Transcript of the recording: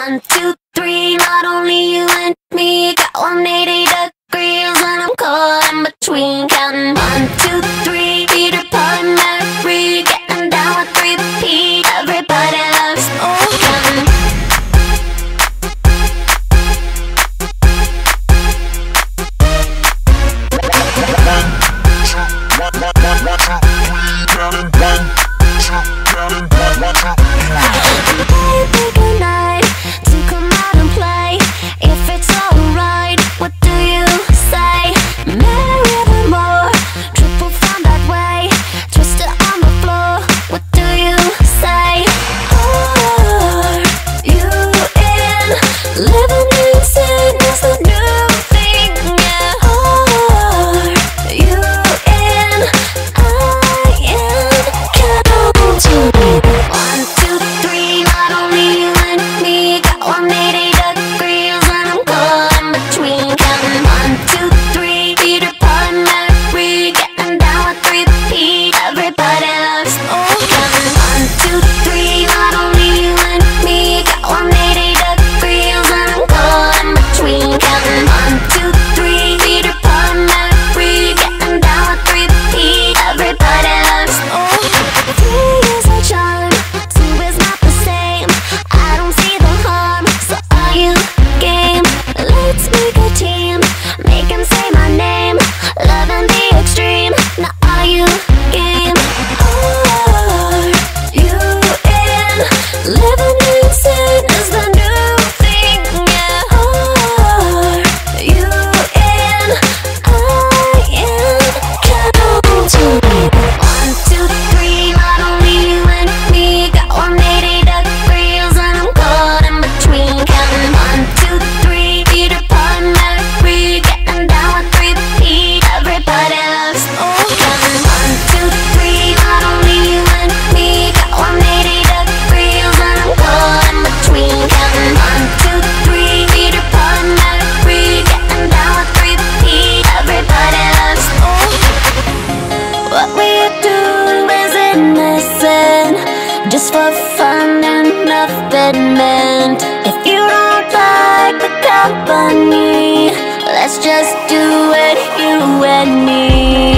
1, 2, 3, not only you and me. Got 180 degrees and I'm caught in between. Counting 1, 2, 3, Peter, Paul, and Mary. Getting down with 3P. Everybody loves counting. Just for fun and nothing meant. If you don't like the company, let's just do it, you and me.